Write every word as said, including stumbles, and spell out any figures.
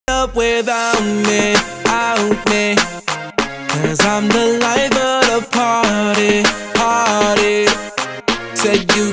up without me, out me. Cause I'm the life of the party, party. Said you